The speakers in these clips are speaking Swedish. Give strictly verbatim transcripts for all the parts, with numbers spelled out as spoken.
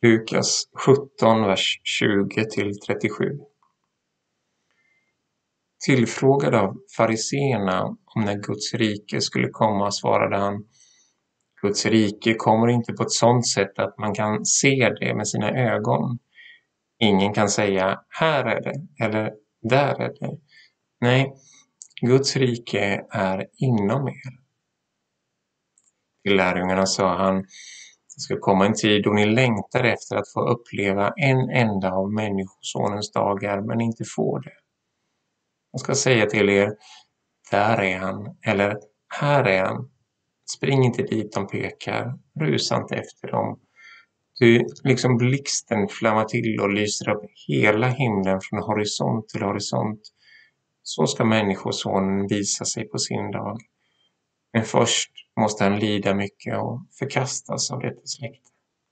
Lukas sjutton, vers tjugo till trettiosju. Tillfrågad av fariseerna om när Guds rike skulle komma svarade han: Guds rike kommer inte på ett sådant sätt att man kan se det med sina ögon. Ingen kan säga här är det eller där är det. Nej, Guds rike är inom er. Till lärjungarna sa han: det ska komma en tid då ni längtar efter att få uppleva en enda av människosonens dagar men inte får det. Jag ska säga till er, där är han, eller här är han. Spring inte dit de pekar, rusa inte efter dem. Du, liksom blixten flammar till och lyser upp hela himlen från horisont till horisont. Så ska människosonen visa sig på sin dag. Men först måste han lida mycket och förkastas av detta släkte.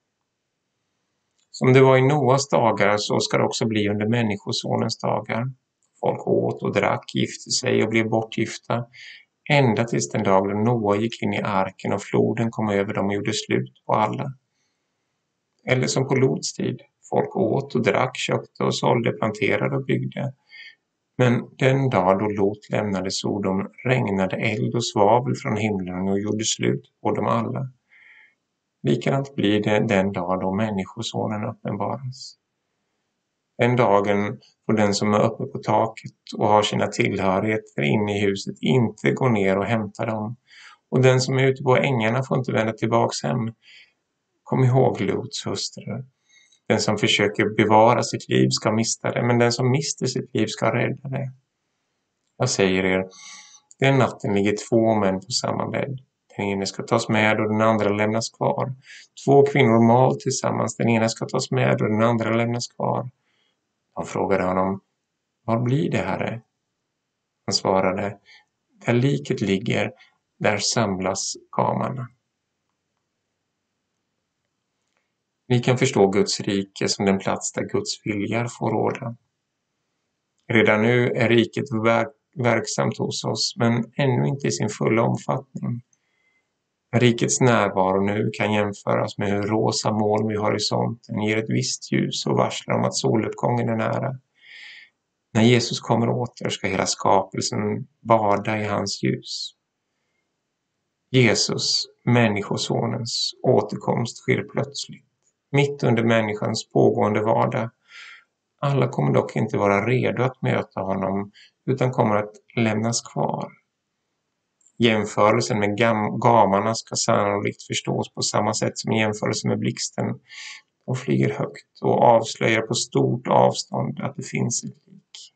Som det var i Noas dagar så ska det också bli under människosonens dagar. Folk åt och drack, gifte sig och blev bortgifta. Ända tills den dag då Noa gick in i arken och floden kom över dem och gjorde slut på alla. Eller som på Lots tid. Folk åt och drack, köpte och sålde, planterade och byggde. Men den dag då Lot lämnade Sodom regnade eld och svavel från himlen och gjorde slut på dem alla. Likadant blir det den dag då människosonen uppenbaras. Den dagen får den som är uppe på taket och har sina tillhörigheter inne i huset inte gå ner och hämta dem. Och den som är ute på ängarna får inte vända tillbaks hem. Kom ihåg Lots hustru. Den som försöker bevara sitt liv ska mista det, men den som mister sitt liv ska rädda det. Jag säger er, den natten ligger två män på samma bädd. Den ena ska tas med och den andra lämnas kvar. Två kvinnor mal tillsammans, den ena ska tas med och den andra lämnas kvar. De frågade honom, vad blir det, Herre? Han svarade, där liket ligger, där samlas gamarna. Vi kan förstå Guds rike som den plats där Guds vilja får råda. Redan nu är riket verk- verksamt hos oss, men ännu inte i sin fulla omfattning. Rikets närvaro nu kan jämföras med hur rosa moln vid horisonten ger ett visst ljus och varslar om att soluppgången är nära. När Jesus kommer åter ska hela skapelsen bada i hans ljus. Jesus, människosonens återkomst sker plötsligt, mitt under människans pågående vardag. Alla kommer dock inte vara redo att möta honom utan kommer att lämnas kvar. Jämförelsen med gam- gamarna ska sannolikt förstås på samma sätt som jämförelsen med blixten. De flyger högt och avslöjar på stort avstånd att det finns ett lik.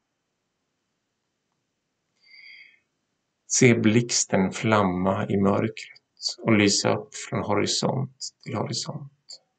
Se blixten flamma i mörkret och lysa upp från horisont till horisont.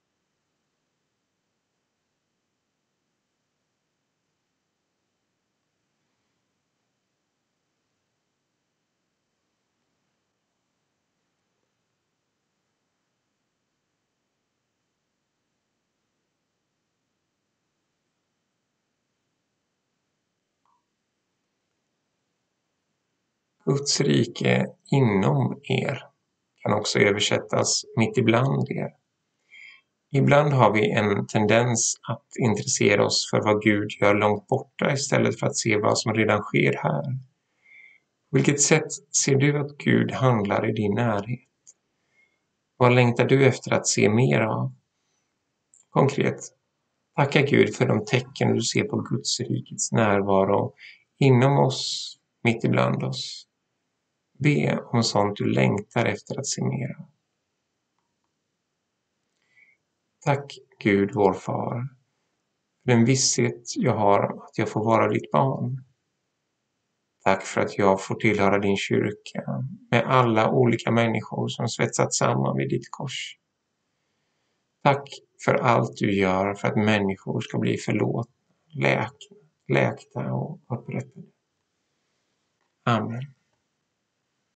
Guds rike inom er kan också översättas mitt ibland er. Ibland har vi en tendens att intressera oss för vad Gud gör långt borta istället för att se vad som redan sker här. På vilket sätt ser du att Gud handlar i din närhet? Vad längtar du efter att se mer av? Konkret, tacka Gud för de tecken du ser på Guds rikets närvaro inom oss, mitt ibland oss. Be om sånt du längtar efter att se mer av. Tack Gud vår far, för den visshet jag har att jag får vara ditt barn. Tack för att jag får tillhöra din kyrka med alla olika människor som svetsats samman vid ditt kors. Tack för allt du gör för att människor ska bli förlåtna, läkta, läkta och upprättade. Amen.